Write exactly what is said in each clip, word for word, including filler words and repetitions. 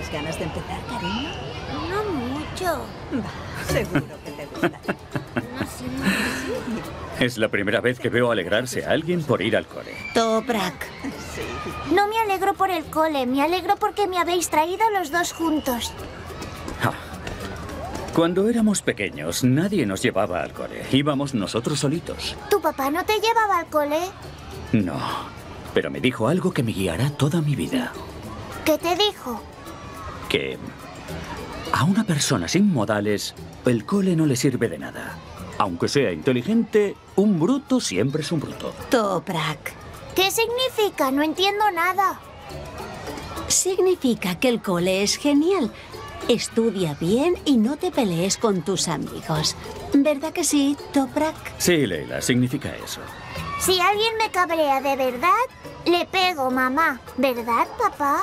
¿Tienes ganas de empezar, cariño? No mucho. Va, seguro que te gusta. No sé, no sé. Es la primera vez que veo alegrarse a alguien por ir al cole. Toprak. Sí. No me alegro por el cole, me alegro porque me habéis traído los dos juntos. Ah. Cuando éramos pequeños, nadie nos llevaba al cole. Íbamos nosotros solitos. ¿Tu papá no te llevaba al cole? No, pero me dijo algo que me guiará toda mi vida. ¿Qué te dijo? Que a una persona sin modales, el cole no le sirve de nada. Aunque sea inteligente, un bruto siempre es un bruto. Toprak. ¿Qué significa? No entiendo nada. Significa que el cole es genial. Estudia bien y no te pelees con tus amigos. ¿Verdad que sí, Toprak? Sí, Leila, significa eso. Si alguien me cabrea de verdad, le pego, mamá. ¿Verdad, papá?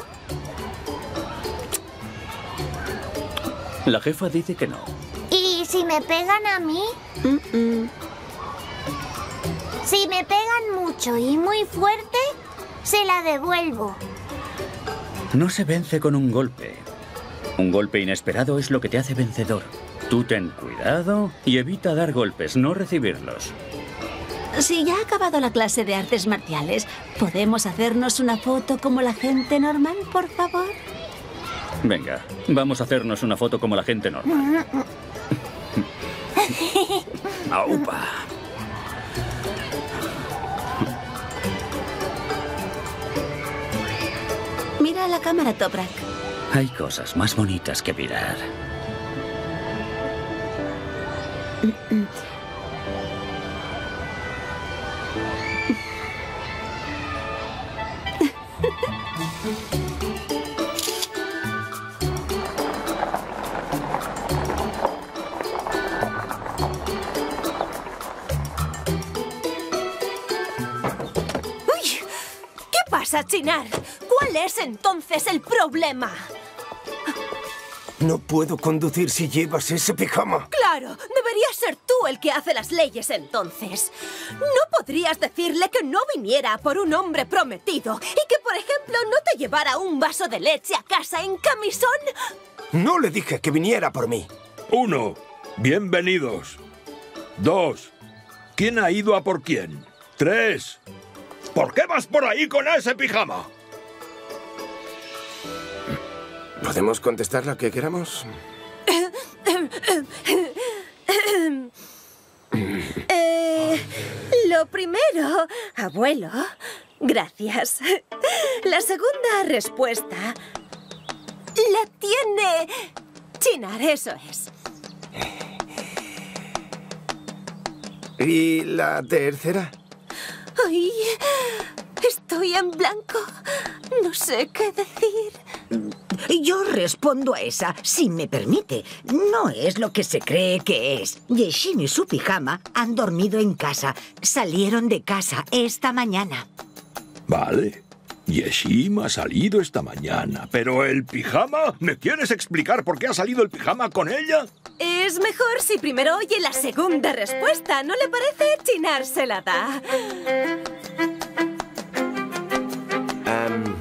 La jefa dice que no. ¿Y si me pegan a mí? Mm-mm. Si me pegan mucho y muy fuerte, se la devuelvo. No se vence con un golpe. Un golpe inesperado es lo que te hace vencedor. Tú ten cuidado y evita dar golpes, no recibirlos. Si ya ha acabado la clase de artes marciales, ¿podemos hacernos una foto como la gente normal, por favor? Venga, vamos a hacernos una foto como la gente normal. ¡Aupa! Mira a la cámara, Toprak. Hay cosas más bonitas que mirar. ¡Uy! ¿Qué pasa, Chinar? ¿Cuál es entonces el problema? No puedo conducir si llevas ese pijama. Claro, deberías ser tú el que hace las leyes entonces. ¿No podrías decirle que no viniera por un hombre prometido y que, por ejemplo, no te llevara un vaso de leche a casa en camisón? No le dije que viniera por mí. Uno, bienvenidos. Dos, ¿quién ha ido a por quién? Tres, ¿por qué vas por ahí con ese pijama? ¿Podemos contestar lo que queramos? Eh, lo primero, abuelo, gracias. La segunda respuesta la tiene Chinar, eso es. ¿Y la tercera? Ay, estoy en blanco. No sé qué decir. Yo respondo a esa, si me permite. No es lo que se cree que es. Yeshim y su pijama han dormido en casa. Salieron de casa esta mañana. Vale. Yeshim ha salido esta mañana. ¿Pero el pijama? ¿Me quieres explicar por qué ha salido el pijama con ella? Es mejor si primero oye la segunda respuesta. ¿No le parece? Chinar se la da. Um...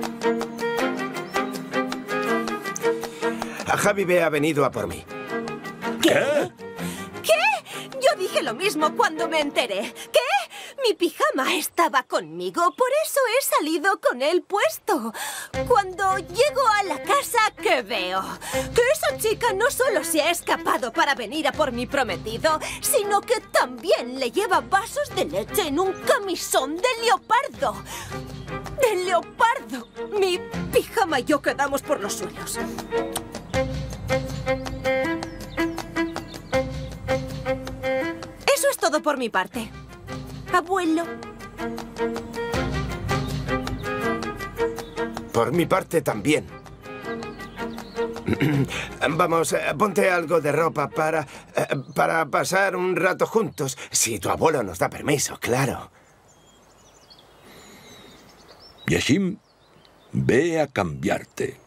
Javi ha venido a por mí. ¿Qué? ¿Qué? Yo dije lo mismo cuando me enteré. ¿Qué? Mi pijama estaba conmigo, por eso he salido con él puesto. Cuando llego a la casa, ¿qué veo? Que esa chica no solo se ha escapado para venir a por mi prometido, sino que también le lleva vasos de leche en un camisón de leopardo. ¡De leopardo! Mi pijama y yo quedamos por los suelos. Eso es todo por mi parte. Abuelo. Por mi parte también. Vamos, ponte algo de ropa para, para pasar un rato juntos. Si tu abuelo nos da permiso, claro. Yeshim, ve a cambiarte.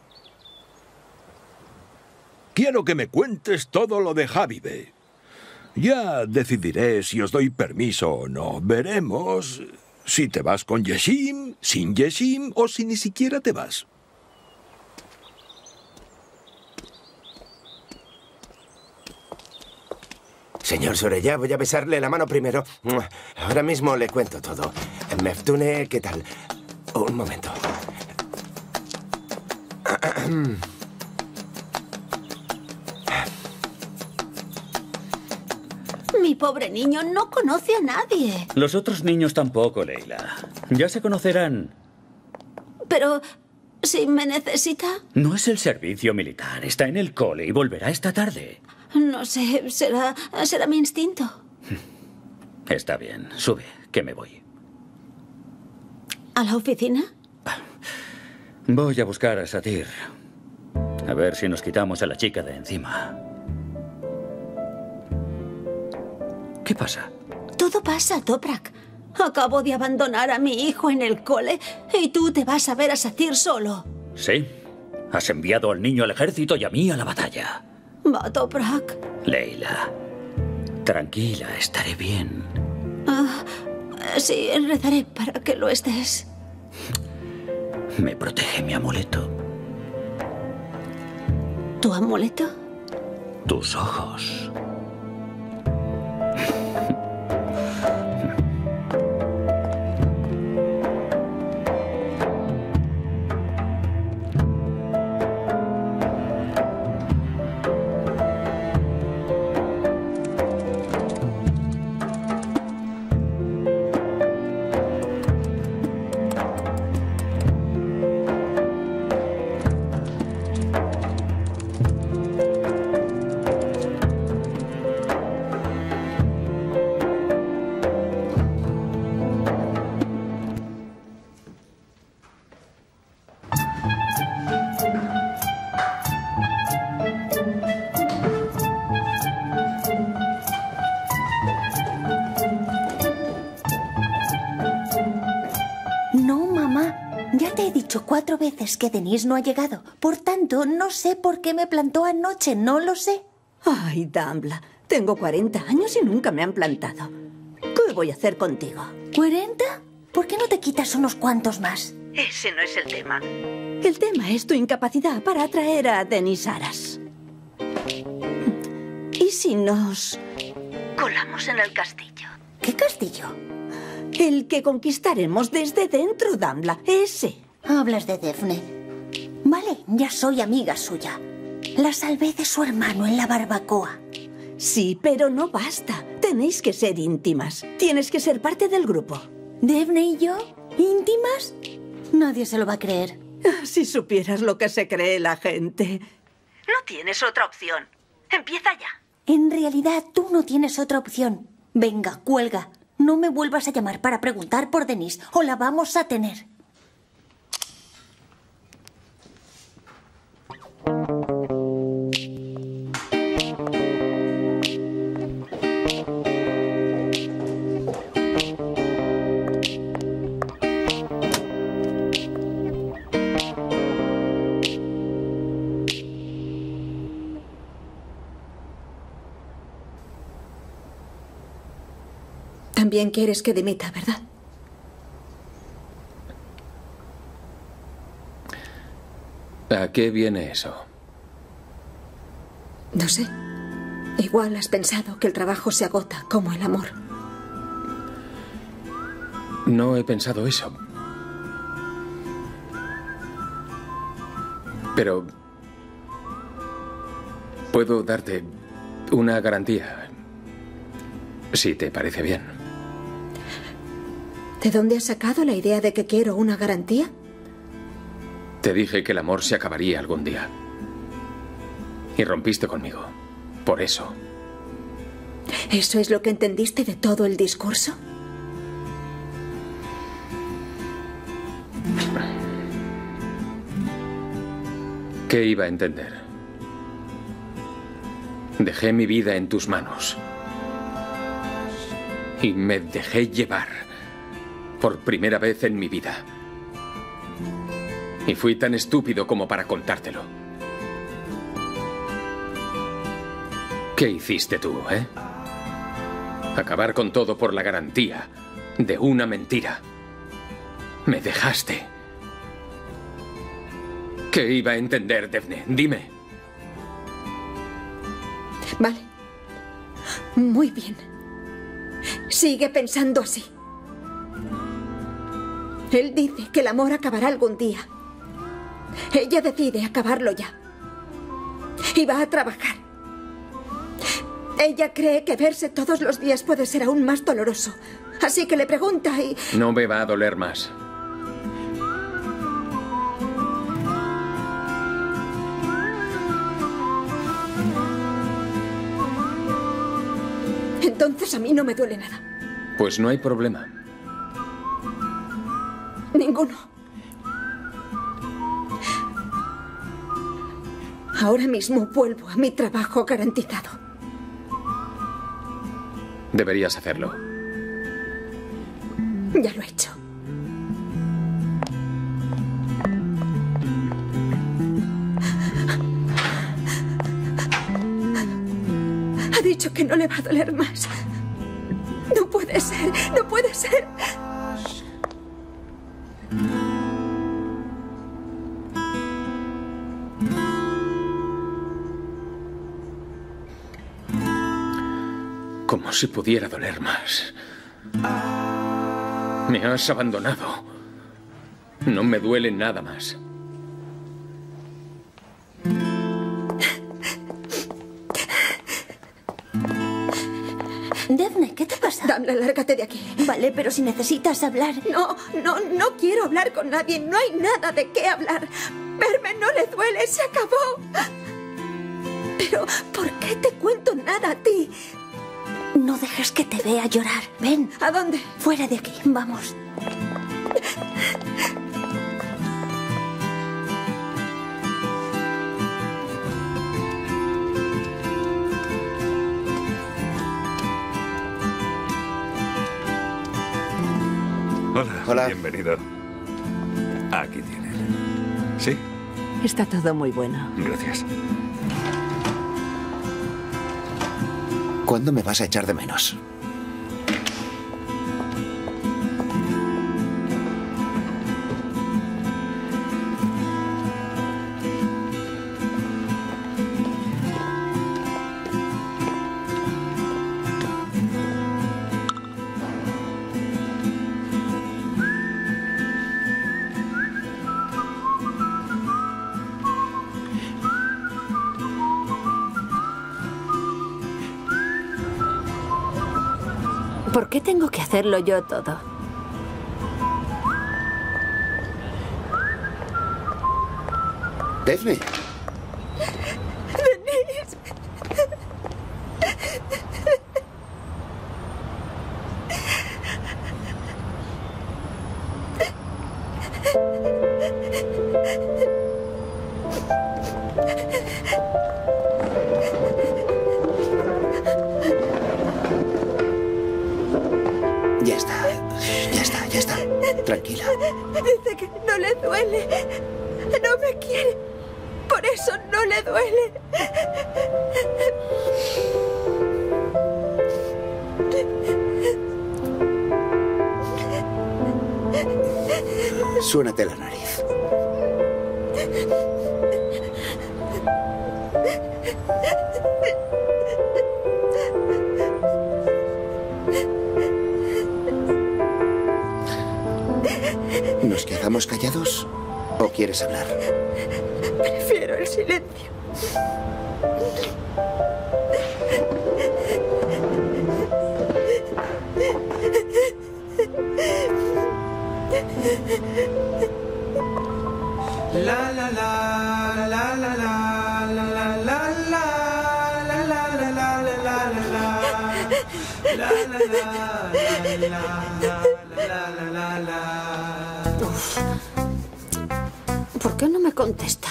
Quiero que me cuentes todo lo de Javibe. Ya decidiré si os doy permiso o no. Veremos si te vas con Yeshim, sin Yeshim o si ni siquiera te vas. Señor Soraya, voy a besarle la mano primero. Ahora mismo le cuento todo. Meftune, ¿qué tal? Un momento. Mi pobre niño no conoce a nadie. Los otros niños tampoco, Leila. Ya se conocerán. Pero, si me necesita... No es el servicio militar. Está en el cole y volverá esta tarde. No sé, será, será mi instinto. Está bien. Sube, que me voy. ¿A la oficina? Voy a buscar a Satir. A ver si nos quitamos a la chica de encima. ¿Qué pasa? Todo pasa, Toprak. Acabo de abandonar a mi hijo en el cole y tú te vas a ver a Satir solo. Sí. Has enviado al niño al ejército y a mí a la batalla. Va, Toprak. Leila, tranquila, estaré bien. Ah, sí, rezaré para que lo estés. Me protege mi amuleto. ¿Tu amuleto? Tus ojos. Cuatro veces que Denise no ha llegado. Por tanto, no sé por qué me plantó anoche. No lo sé. Ay, Dumbla. Tengo cuarenta años y nunca me han plantado. ¿Qué voy a hacer contigo? ¿cuarenta? ¿Por qué no te quitas unos cuantos más? Ese no es el tema. El tema es tu incapacidad para atraer a Denise Aras. ¿Y si nos colamos en el castillo? ¿Qué castillo? El que conquistaremos desde dentro, Dumbla. Ese. Hablas de Daphne. Vale, ya soy amiga suya. La salvé de su hermano en la barbacoa. Sí, pero no basta. Tenéis que ser íntimas. Tienes que ser parte del grupo. ¿Daphne y yo? ¿Íntimas? Nadie se lo va a creer. Si supieras lo que se cree la gente. No tienes otra opción. Empieza ya. En realidad, tú no tienes otra opción. Venga, cuelga. No me vuelvas a llamar para preguntar por Denise, o la vamos a tener. También quieres que dimita, ¿verdad? ¿A qué viene eso? No sé. Igual has pensado que el trabajo se agota como el amor. No he pensado eso. Pero puedo darte una garantía, si te parece bien. ¿De dónde has sacado la idea de que quiero una garantía? Te dije que el amor se acabaría algún día. Y rompiste conmigo. Por eso. ¿Eso es lo que entendiste de todo el discurso? ¿Qué iba a entender? Dejé mi vida en tus manos. Y me dejé llevar. Por primera vez en mi vida. Y fui tan estúpido como para contártelo. ¿Qué hiciste tú, eh? Acabar con todo por la garantía de una mentira. Me dejaste. ¿Qué iba a entender, Daphne? Dime. Vale. Muy bien. Sigue pensando así. Él dice que el amor acabará algún día. Ella decide acabarlo ya. Y va a trabajar. Ella cree que verse todos los días puede ser aún más doloroso. Así que le pregunta y... No me va a doler más. Entonces a mí no me duele nada. Pues no hay problema. Ninguno. Ahora mismo vuelvo a mi trabajo garantizado. Deberías hacerlo. Ya lo he hecho. Ha dicho que no le va a doler más. No puede ser, no puede ser. Como si pudiera doler más. Me has abandonado. No me duele nada más. Daphne, ¿qué te pasa? Damla, lárgate de aquí. Vale, pero si necesitas hablar... No, no, no quiero hablar con nadie. No hay nada de qué hablar. Verme no le duele, se acabó. Pero, ¿por qué te cuento nada a ti? No dejes que te vea llorar. Ven. ¿A dónde? Fuera de aquí. Vamos. Hola. Hola. Bienvenido. Aquí tienen. ¿Sí? Está todo muy bueno. Gracias. ¿Cuándo me vas a echar de menos? ¿Por qué tengo que hacerlo yo todo? Daphne. Denise. Ya está, ya está, ya está. Tranquila. Dice que no le duele. No me quiere. Por eso no le duele. Suénate la nariz. ¿Nos quedamos callados o quieres hablar? Prefiero el silencio. La la la la la la la la la la la la la la la la la la. ¿Por qué no me contesta?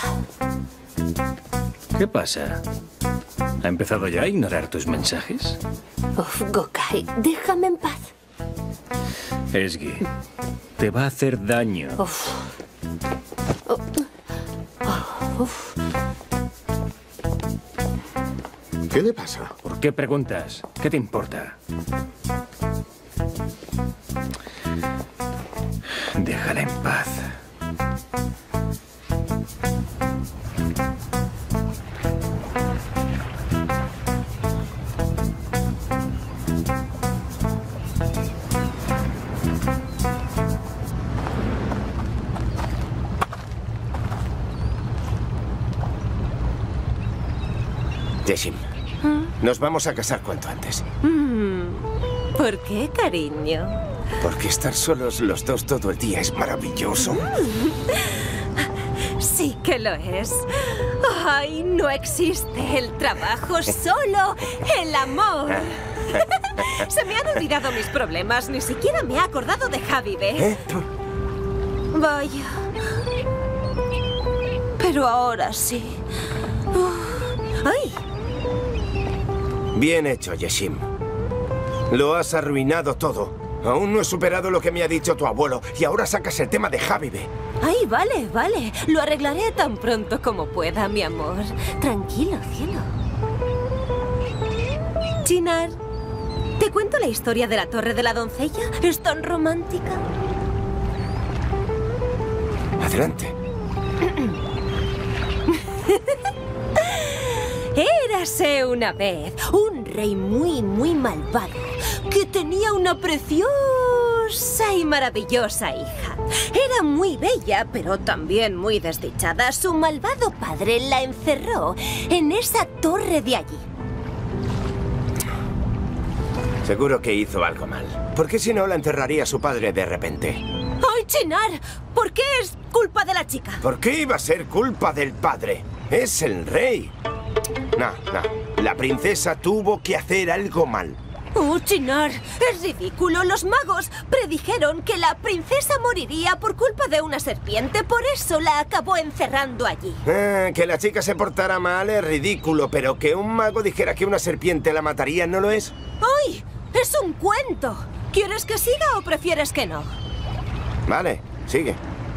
¿Qué pasa? ¿Ha empezado ya a ignorar tus mensajes? Uf, Gokai, déjame en paz. Esgi, te va a hacer daño. Uf. Oh. Oh, uf. ¿Qué le pasa? ¿Por qué preguntas? ¿Qué te importa? Déjala en paz. Yeshim, nos vamos a casar cuanto antes. Mm, ¿Por qué, cariño? Porque estar solos los dos todo el día es maravilloso. Sí que lo es. Ay, no existe el trabajo, solo el amor. Se me han olvidado mis problemas. Ni siquiera me he acordado de Javibe. ¿Eh? Vaya. Pero ahora sí. Uh. ¡Ay! Bien hecho, Yeshim. Lo has arruinado todo. Aún no he superado lo que me ha dicho tu abuelo y ahora sacas el tema de Javibe. Ay, vale, vale. Lo arreglaré tan pronto como pueda, mi amor. Tranquilo, cielo. Chinar, ¿te cuento la historia de la Torre de la Doncella? ¿Es tan romántica? Adelante. Érase una vez un rey muy, muy malvado que tenía una preciosa y maravillosa hija. Era muy bella, pero también muy desdichada. Su malvado padre la encerró en esa torre de allí. Seguro que hizo algo mal. ¿Por qué si no la enterraría su padre de repente? ¡Ay, Chinar! ¿Por qué es culpa de la chica? ¿Por qué iba a ser culpa del padre? Es el rey. No, no. La princesa tuvo que hacer algo mal. ¡Oh, Chinar! ¡Es ridículo! Los magos predijeron que la princesa moriría por culpa de una serpiente. Por eso la acabó encerrando allí. Ah, que la chica se portara mal es ridículo, pero que un mago dijera que una serpiente la mataría, ¿no lo es? ¡Ay! ¡Es un cuento! ¿Quieres que siga o prefieres que no? Vale, sigue.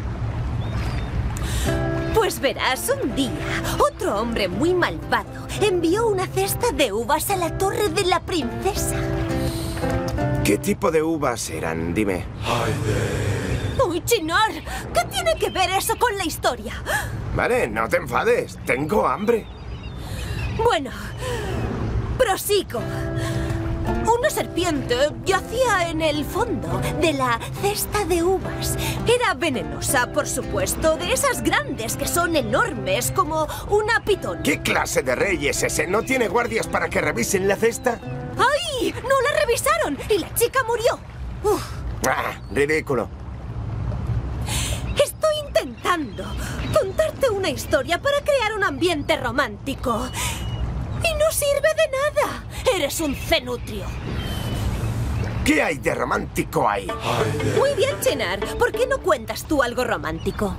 Pues verás, un día, otro hombre muy malvado envió una cesta de uvas a la torre de la princesa. ¿Qué tipo de uvas eran? Dime. ¡Uy, Chinar! ¿Qué tiene que ver eso con la historia? Vale, no te enfades. Tengo hambre. Bueno, prosigo. Una serpiente yacía en el fondo de la cesta de uvas. Era venenosa, por supuesto, de esas grandes que son enormes, como una pitón. ¿Qué clase de rey es ese? ¿No tiene guardias para que revisen la cesta? ¡Ay! ¡No la revisaron! ¡Y la chica murió! Uf. ¡Ah! Ridículo. Estoy intentando contarte una historia para crear un ambiente romántico. ¡Y no sirve de nada! ¡Eres un cenutrio! ¿Qué hay de romántico ahí? Muy bien, Chinar. ¿Por qué no cuentas tú algo romántico?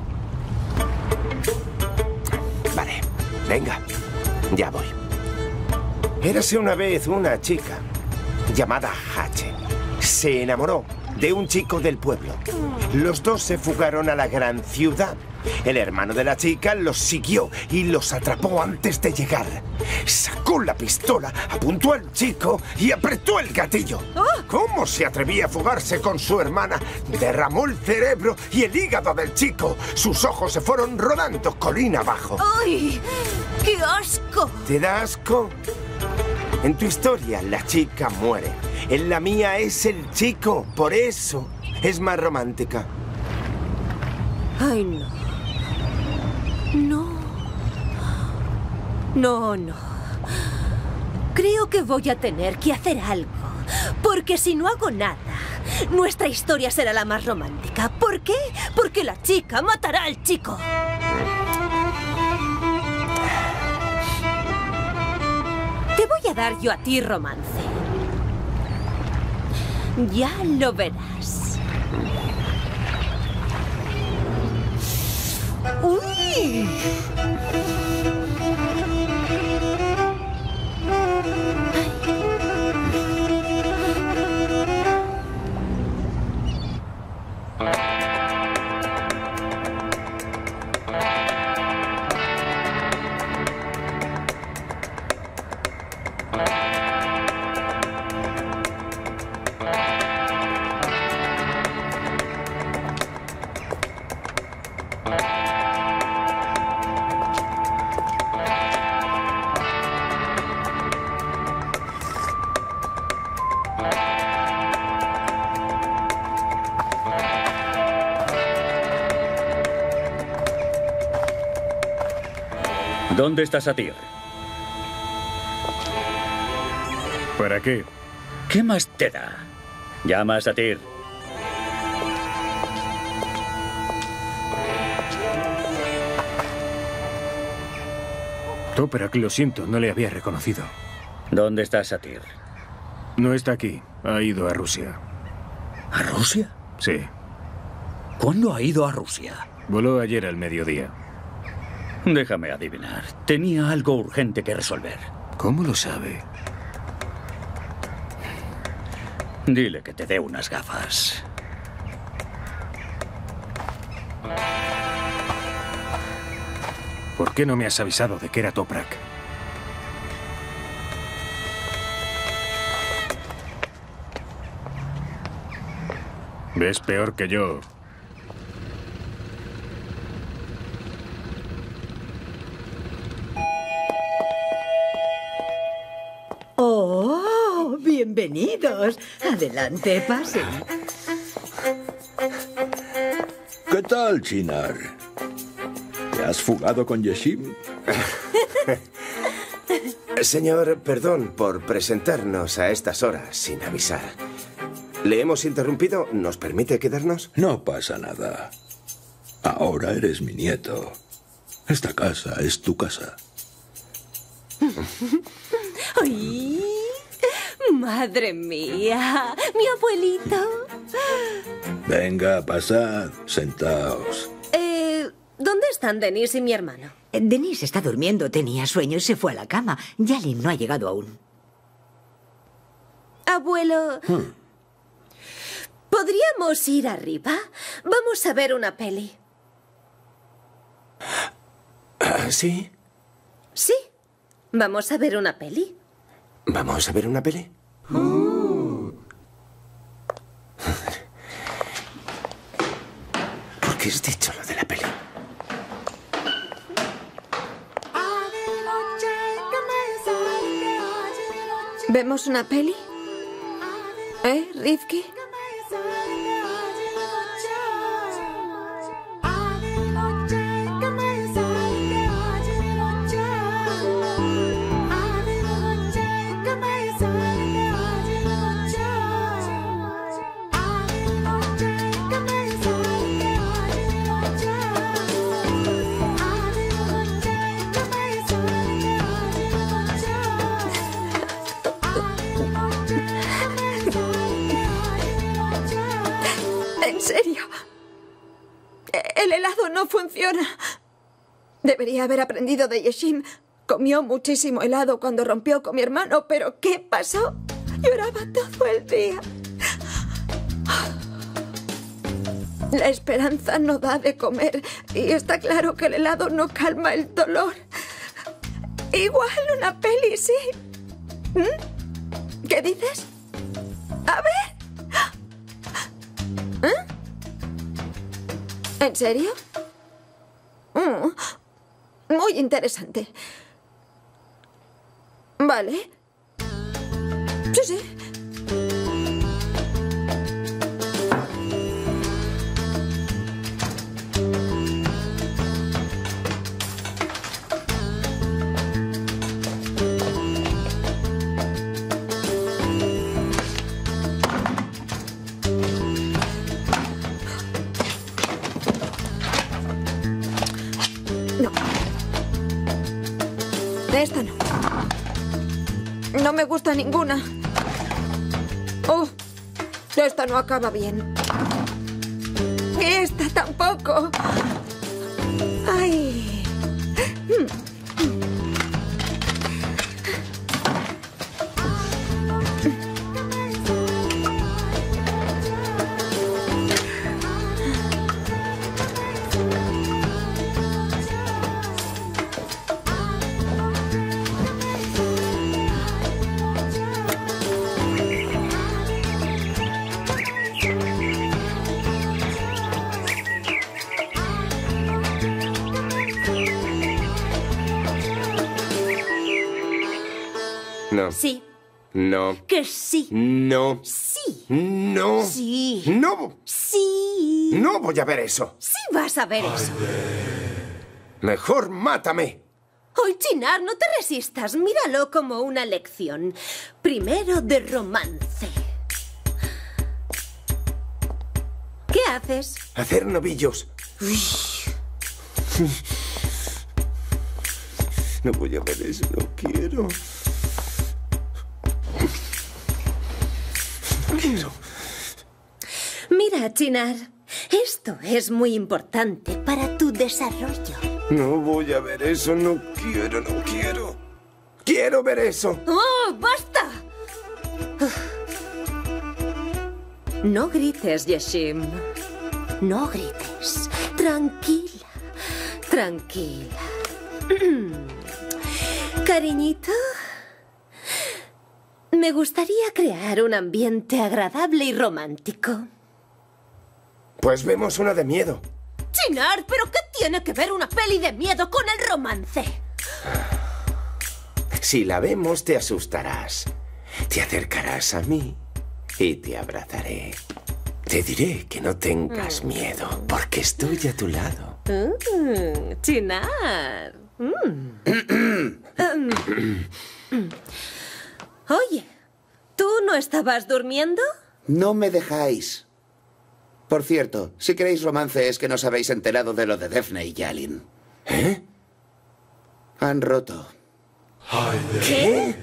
Vale, venga. Ya voy. Érase una vez una chica llamada Hache. Se enamoró de un chico del pueblo. Los dos se fugaron a la gran ciudad. El hermano de la chica los siguió y los atrapó antes de llegar. Sacó la pistola, apuntó al chico y apretó el gatillo. ¿Cómo se atrevía a fugarse con su hermana? Derramó el cerebro y el hígado del chico. Sus ojos se fueron rodando colina abajo. ¡Ay! ¡Qué asco! ¿Te da asco? En tu historia la chica muere. En la mía es el chico. Por eso es más romántica. ¡Ay, no! No. No, no. Creo que voy a tener que hacer algo. Porque si no hago nada, nuestra historia será la más romántica. ¿Por qué? Porque la chica matará al chico. Te voy a dar yo a ti romance. Ya lo verás. ¡Uy! ¿Dónde está Satir? ¿Para qué? ¿Qué más te da? Llama a Satir. Toprak, lo siento, no le había reconocido. ¿Dónde está Satir? No está aquí. Ha ido a Rusia. ¿A Rusia? Sí. ¿Cuándo ha ido a Rusia? Voló ayer al mediodía. Déjame adivinar. Tenía algo urgente que resolver. ¿Cómo lo sabe? Dile que te dé unas gafas. ¿Por qué no me has avisado de que era Toprak? ¿Ves peor que yo? ¡Oh! Bienvenidos. Adelante, pasen. ¿Qué tal, Chinar? ¿Te has fugado con Yeshim? Señor, perdón por presentarnos a estas horas sin avisar. ¿Le hemos interrumpido? ¿Nos permite quedarnos? No pasa nada. Ahora eres mi nieto. Esta casa es tu casa. ¡Ay! ¡Madre mía! ¡Mi abuelito! Venga, pasad. Sentaos. Eh, ¿dónde están Denis y mi hermano? Denis está durmiendo, tenía sueño y se fue a la cama. Yalin no ha llegado aún. Abuelo... Hmm. ¿Podríamos ir arriba? Vamos a ver una peli. Uh, ¿Sí? Sí. ¿Vamos a ver una peli? ¿Vamos a ver una peli? Uh. ¿Por qué has dicho lo de la peli? ¿Vemos una peli? ¿Eh, Rifki? ¿En serio? El helado no funciona. Debería haber aprendido de Yeshim. Comió muchísimo helado cuando rompió con mi hermano, pero ¿qué pasó? Lloraba todo el día. La esperanza no da de comer y está claro que el helado no calma el dolor. Igual una peli, sí. ¿Mm? ¿Qué dices? A ver. ¿Eh? ¿En serio? Mm, muy interesante. Vale. Sí, sí. No. Esta no. No me gusta ninguna. Oh, esta no acaba bien. Y esta tampoco. Ay. No. Sí. No. Que sí. No. Sí. No. Sí. No. Sí. No voy a ver eso. Sí vas a ver eso. Mejor mátame. ¡Ay, Chinar, no te resistas! Míralo como una lección. Primero de romance. ¿Qué haces? Hacer novillos. Uy. No voy a ver eso, no quiero. No quiero. Mira, Chinar, esto es muy importante para tu desarrollo. No voy a ver eso, no quiero, no quiero. ¡Quiero ver eso! ¡Oh, basta! No grites, Yeshim. No grites. Tranquila, tranquila. Cariñito, me gustaría crear un ambiente agradable y romántico. Pues vemos una de miedo. Chinar, ¿pero qué tiene que ver una peli de miedo con el romance? Si la vemos, te asustarás. Te acercarás a mí y te abrazaré. Te diré que no tengas miedo, porque estoy a tu lado. Mm, Chinar. Mm. Oye, ¿tú no estabas durmiendo? No me dejáis. Por cierto, si queréis romance es que no os habéis enterado de lo de Daphne y Yalin. ¿Eh? Han roto. ¿Qué?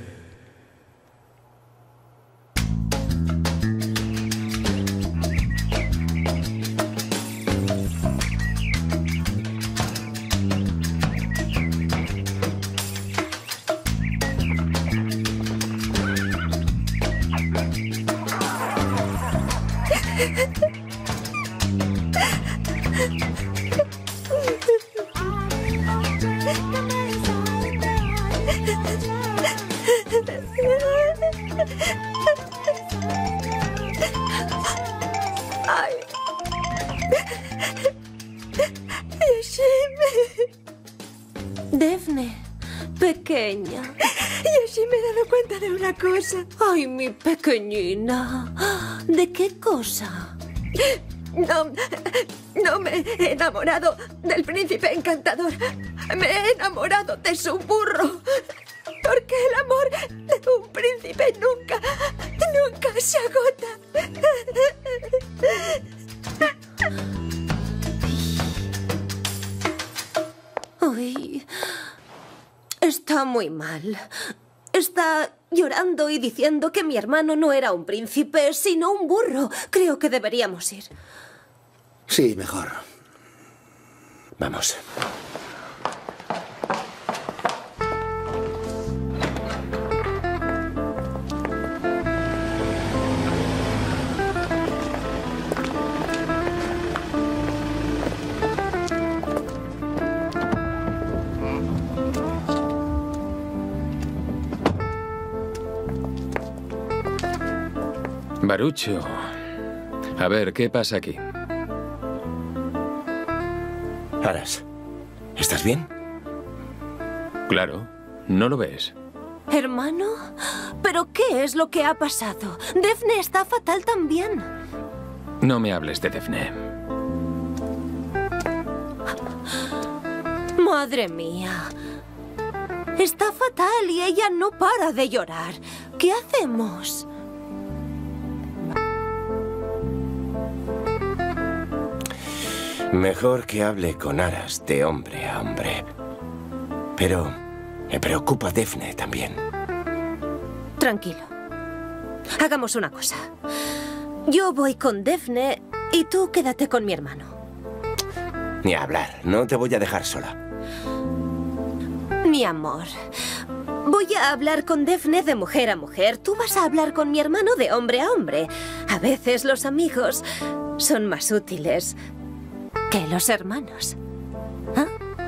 Ay. Yeshim. Daphne, pequeña. Yeshim, me he dado cuenta de una cosa. Ay, mi pequeñina. ¿De qué cosa? No, no me he enamorado del príncipe encantador. Me he enamorado de su burro. Porque el amor de un príncipe nunca, nunca se agota. Uy, está muy mal. Está llorando y diciendo que mi hermano no era un príncipe, sino un burro. Creo que deberíamos ir. Sí, mejor. Vamos. Barucho. A ver, ¿qué pasa aquí? Aras, ¿estás bien? Claro, ¿no lo ves? ¿Hermano? ¿Pero qué es lo que ha pasado? Daphne está fatal también. No me hables de Daphne. Madre mía. Está fatal y ella no para de llorar. ¿Qué hacemos? Mejor que hable con Aras de hombre a hombre. Pero me preocupa Daphne también. Tranquilo. Hagamos una cosa. Yo voy con Daphne y tú quédate con mi hermano. Ni hablar. No te voy a dejar sola. Mi amor, voy a hablar con Daphne de mujer a mujer. Tú vas a hablar con mi hermano de hombre a hombre. A veces los amigos son más útiles que los hermanos. ¿Ah?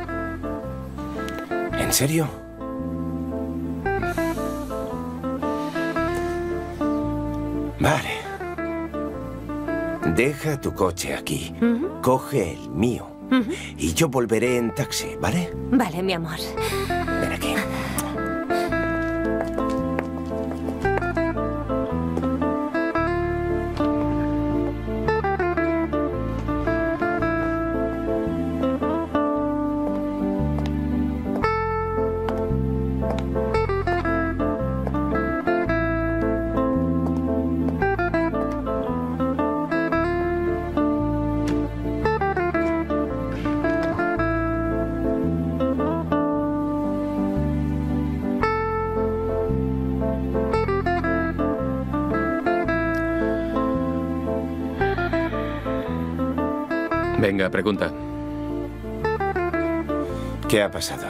¿En serio? Vale. Deja tu coche aquí. Uh-huh. Coge el mío. Uh-huh. Y yo volveré en taxi, ¿vale? Vale, mi amor. Ven aquí. Venga, pregunta. ¿Qué ha pasado?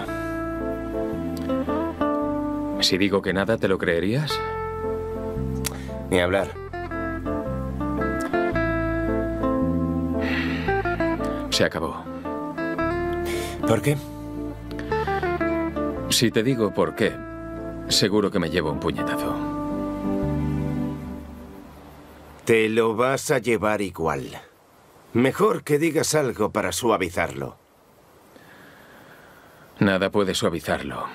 Si digo que nada, ¿te lo creerías? Ni hablar. Se acabó. ¿Por qué? Si te digo por qué, seguro que me llevo un puñetazo. Te lo vas a llevar igual. Mejor que digas algo para suavizarlo. Nada puede suavizarlo.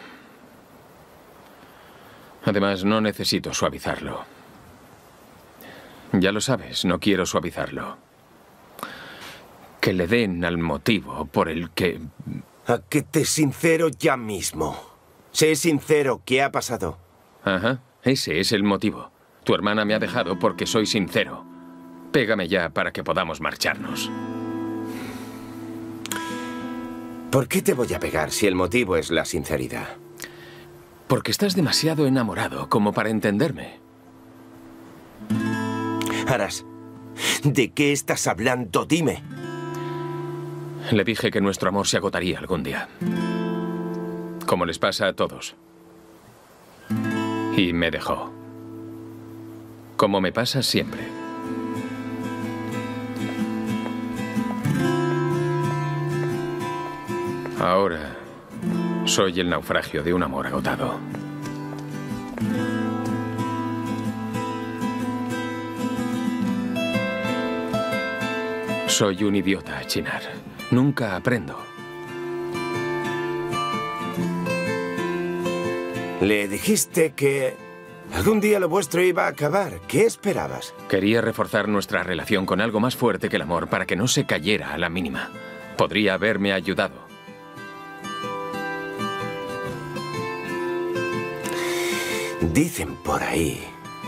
Además, no necesito suavizarlo. Ya lo sabes, no quiero suavizarlo. Que le den al motivo por el que... A que te sincero ya mismo. Sé sincero, ¿qué ha pasado? Ajá, ese es el motivo. Tu hermana me ha dejado porque soy sincero. Pégame ya para que podamos marcharnos. ¿Por qué te voy a pegar si el motivo es la sinceridad? Porque estás demasiado enamorado como para entenderme. Aras, ¿de qué estás hablando? Dime. Le dije que nuestro amor se agotaría algún día. Como les pasa a todos. Y me dejó. Como me pasa siempre. Ahora soy el naufragio de un amor agotado. Soy un idiota, Chinar. Nunca aprendo. Le dijiste que algún día lo vuestro iba a acabar. ¿Qué esperabas? Quería reforzar nuestra relación con algo más fuerte que el amor para que no se cayera a la mínima. Podría haberme ayudado. Dicen por ahí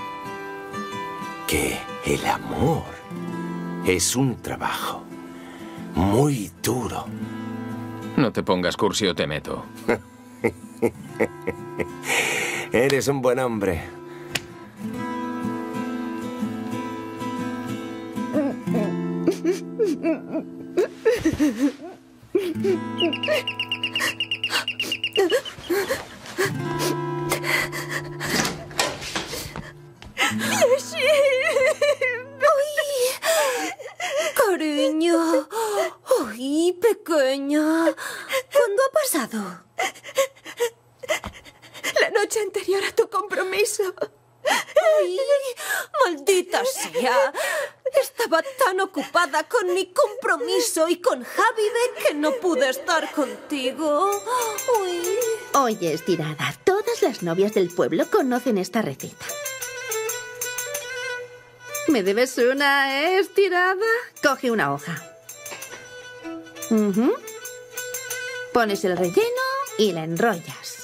que el amor es un trabajo muy duro. No te pongas cursi o te meto. Eres un buen hombre. Cariño. ¡Ay, pequeña! ¿Cuándo ha pasado? La noche anterior a tu compromiso. ¡Ay, maldita sea! Estaba tan ocupada con mi compromiso y con Javide que no pude estar contigo. Uy. Oye, estirada, todas las novias del pueblo conocen esta receta. ¿Me debes una, eh, estirada? Coge una hoja. Uh-huh. Pones el relleno y la enrollas.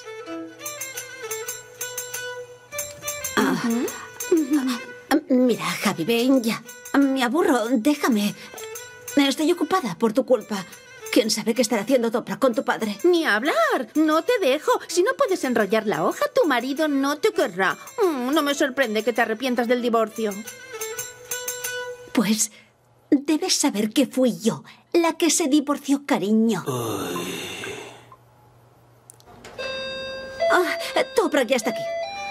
Ah. Uh-huh. Mira, Javi, ven ya. Me aburro, déjame. Estoy ocupada por tu culpa. ¿Quién sabe qué estará haciendo Toprak con tu padre? Ni hablar, no te dejo. Si no puedes enrollar la hoja, tu marido no te querrá. Mm, no me sorprende que te arrepientas del divorcio. Pues debes saber que fui yo la que se divorció, cariño. Ah, Toprak ya está aquí.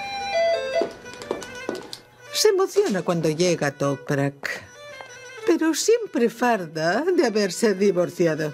Se emociona cuando llega Toprak, pero siempre farda de haberse divorciado.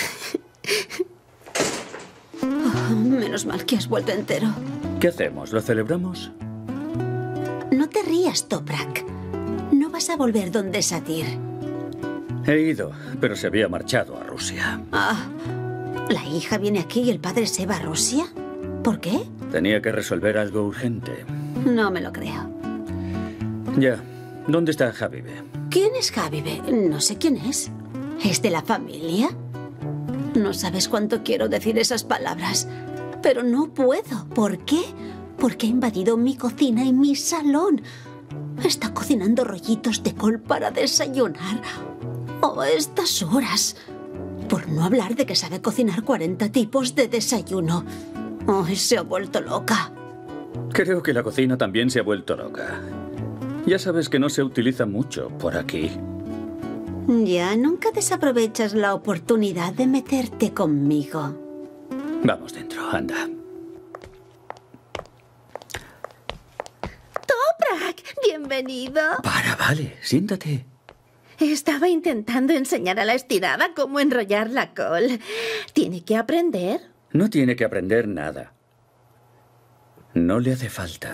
Oh, menos mal que has vuelto entero. ¿Qué hacemos? ¿Lo celebramos? No te rías, Toprak. No vas a volver donde Satir. He ido, pero se había marchado a Rusia. Ah, ¿la hija viene aquí y el padre se va a Rusia? ¿Por qué? Tenía que resolver algo urgente. No me lo creo. Ya. ¿Dónde está Javibe? ¿Quién es Javibe? No sé quién es. ¿Es de la familia? No sabes cuánto quiero decir esas palabras, pero no puedo. ¿Por qué? Porque ha invadido mi cocina y mi salón. Está cocinando rollitos de col para desayunar. Oh, a estas horas. Por no hablar de que sabe cocinar cuarenta tipos de desayuno. Oh, se ha vuelto loca. Creo que la cocina también se ha vuelto loca. Ya sabes que no se utiliza mucho por aquí. Ya nunca desaprovechas la oportunidad de meterte conmigo. Vamos dentro, anda. Toprak, bienvenido. Para, vale, siéntate. Estaba intentando enseñar a la estirada cómo enrollar la col. Tiene que aprender. No tiene que aprender nada. No le hace falta.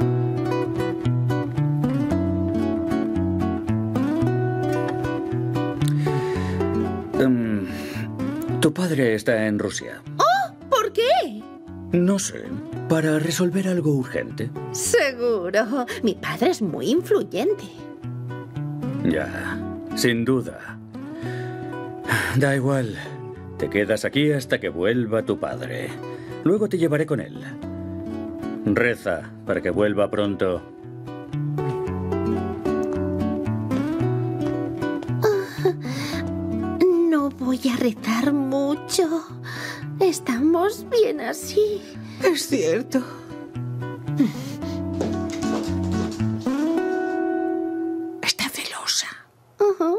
Um, tu padre está en Rusia. ¡Oh! ¿Por qué? No sé, para resolver algo urgente. Seguro. Mi padre es muy influyente. Ya, sin duda. Da igual. Te quedas aquí hasta que vuelva tu padre. Luego te llevaré con él. Reza para que vuelva pronto. No voy a rezar mucho. Estamos bien así. Es cierto. Está celosa. Uh-huh.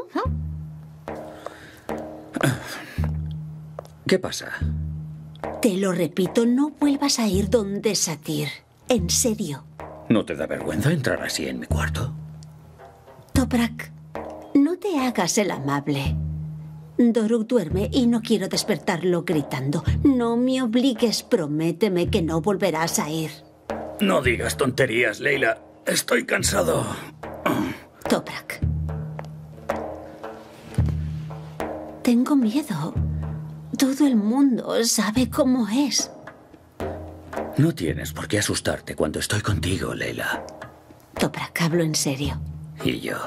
¿Qué pasa? Te lo repito, no vuelvas a ir donde Satir. En serio. ¿No te da vergüenza entrar así en mi cuarto? Toprak, no te hagas el amable. Doruk duerme y no quiero despertarlo gritando. No me obligues, prométeme que no volverás a ir. No digas tonterías, Leila. Estoy cansado. Toprak. Tengo miedo. Todo el mundo sabe cómo es. No tienes por qué asustarte cuando estoy contigo, Leila. Toprak, hablo en serio. Y yo.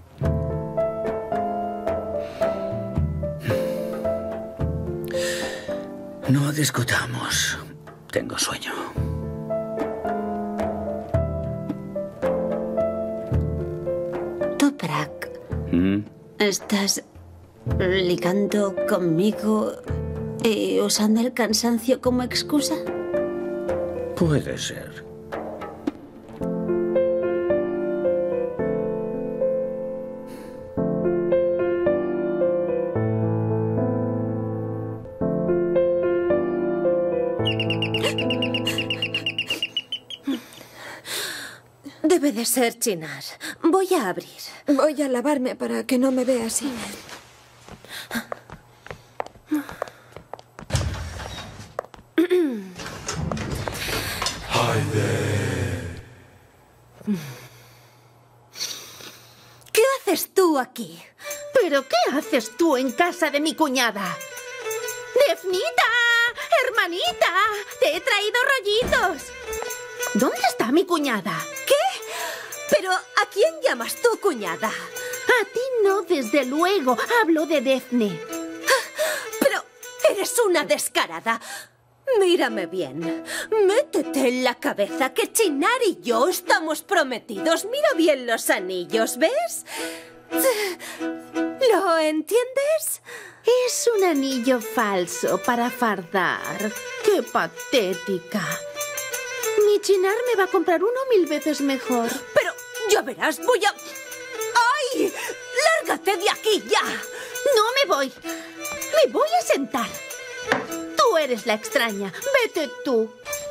No discutamos. Tengo sueño. Toprak, ¿Mm? ¿estás ligando conmigo y usando el cansancio como excusa? Puede ser. Debe de ser Chinar. Voy a abrir. Voy a lavarme para que no me vea así. ¿Qué haces tú aquí? ¿Pero qué haces tú en casa de mi cuñada? ¡Defnita! ¡Hermanita! ¡Te he traído rollitos! ¿Dónde está mi cuñada? ¿Qué? ¿Pero a quién llamas tú cuñada? A ti no, desde luego. Hablo de Defne. Pero eres una descarada. Mírame bien. Métete en la cabeza que Chinar y yo estamos prometidos. Mira bien los anillos, ¿ves? ¿Lo entiendes? Es un anillo falso para fardar. ¡Qué patética! Mi Chinar me va a comprar uno mil veces mejor. Pero ya verás, voy a... ¡Ay! ¡Lárgate de aquí ya! No me voy. Me voy a sentar. Tú eres la extraña. Vete tú.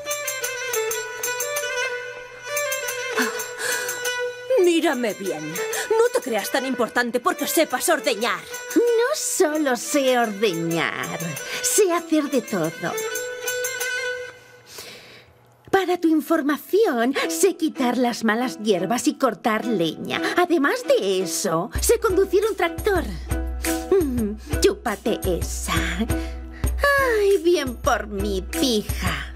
Mírame bien. No te creas tan importante porque sepas ordeñar. No solo sé ordeñar, sé hacer de todo. Para tu información, sé quitar las malas hierbas y cortar leña. Además de eso, sé conducir un tractor. Mm, chúpate esa. Ay, bien por mi pija.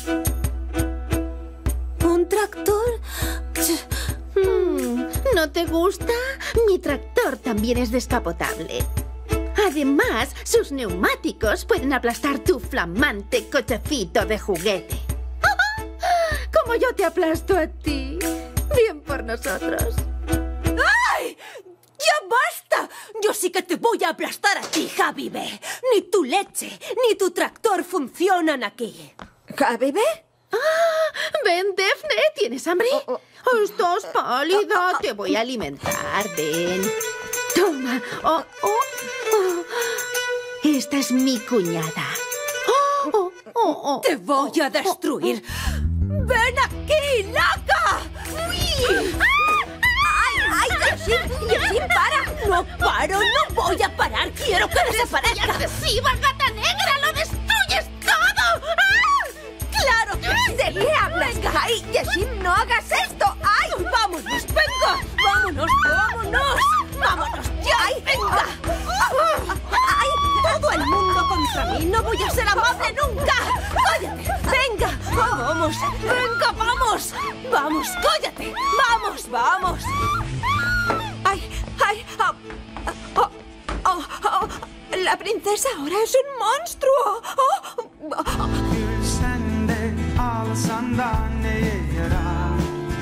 ¿Un tractor? Mm, ¿no te gusta? Mi tractor también es descapotable. Además, sus neumáticos pueden aplastar tu flamante cochecito de juguete. Como yo te aplasto a ti. Bien por nosotros. ¡Ay! ¡Ya basta! Yo sí que te voy a aplastar a ti, Javibe. Ni tu leche, ni tu tractor funcionan aquí. ¿Javibe? Ah, ven, Defne, ¿tienes hambre? Oh, oh. Estás pálida, te voy a alimentar, ven. Toma. Oh, oh, oh. Esta es mi cuñada. Oh, oh, oh, oh. ¡Te voy a destruir! ¡Ven aquí, loca! ¡Uy! ¡Ay, ay, Yashin! ¡Yashin, para! ¡No paro! ¡No voy a parar! ¡Quiero que desaparezca! ¡Agresiva, gata negra! ¡Lo destruyes todo! ¡Ah! ¡Claro que sí! ¡Venga! ¡Ay, Yashin, no hagas esto! ¡Ay, vámonos! ¡Venga! ¡Vámonos! ¡Vámonos! ¡Vámonos ya! ¡Ay, venga! ¡Ay, todo el mundo contra mí! ¡No voy a ser amable nunca! ¡Cállate! ¡Venga! ¡Vamos! ¡Venga, vamos! ¡Vamos, cállate! ¡Vamos, vamos! ¡Ay, ay! Oh, oh, oh, oh. ¡La princesa ahora es un monstruo! Oh, oh. Gül sende alsan da neye yarar?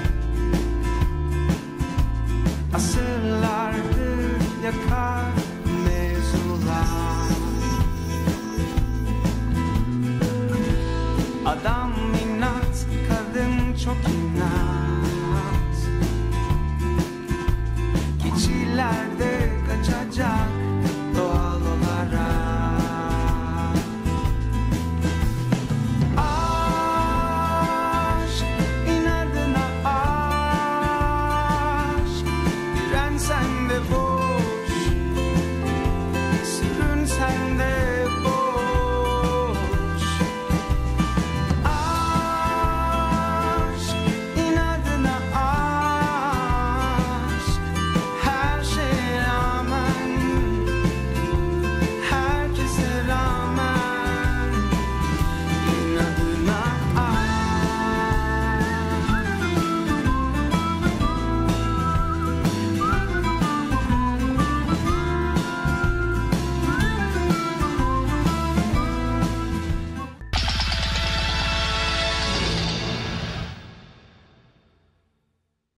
Asırlardır yakar mevzular. Adam inat, kadın çok inat.